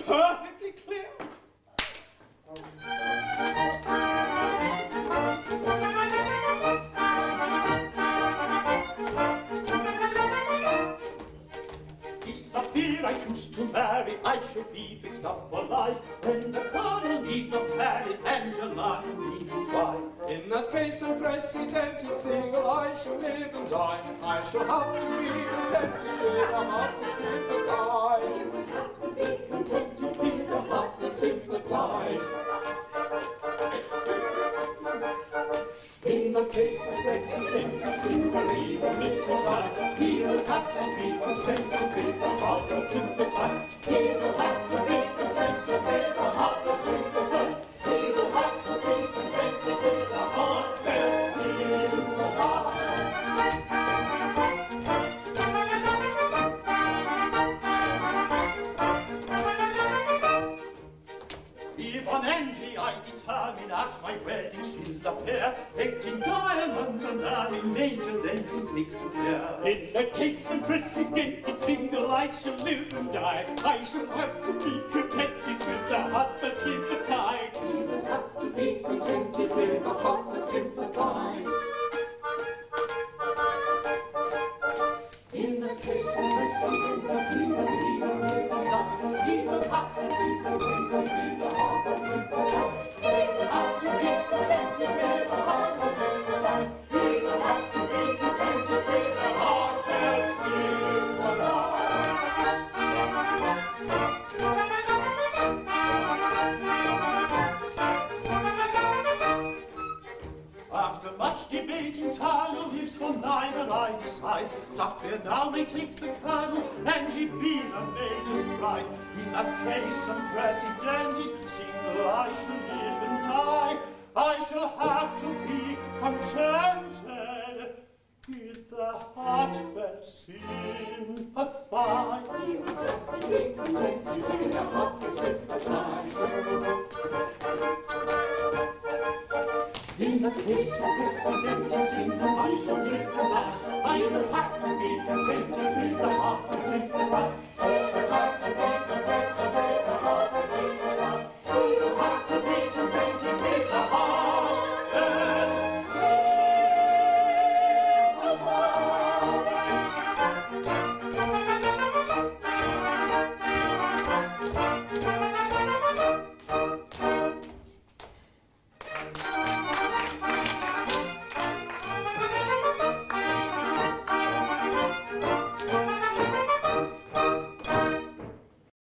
perfectly clear. If Saphir I choose to marry, I shall be fixed up for life. When the Colonel need not tarry, Angela can be his wife. In that case, unprecedented single, I shall live and die. I shall have to be contented with a heart that sympathize. You will have to be contented with a heart that sympathize. In the case of presidential single, he will live and die. He will have to be contented with a heart that sympathize. He will have to be contented with a heart that sympathize. He will have to be contented with a heart that sympathize. If on Angie I determine at my wedding she'll appear, acting diamond and earning major, then can take Saphir. In the case of precedented single, I shall live and die. I shall have to be contented with a heart that sympathize. He will have to be contented with a heart that sympathize. In the case of precedented single, he will live and die. He will have to be contented with a heart that sympathize. He will have to be contented with a heart that sympathize. He will have to be contented with a heart that sympathize. After much debating, Tyler lives for neither I decide. Saphir now may take the Colonel, Angie be the Major's bride. In that case, unprecedented single, I shall live and die. I shall have to be contented with the heart that sympathize. He will have to be contented with the heart that sympathize. In the case of precedented single, I shall live and die. I will have to be contented with the heart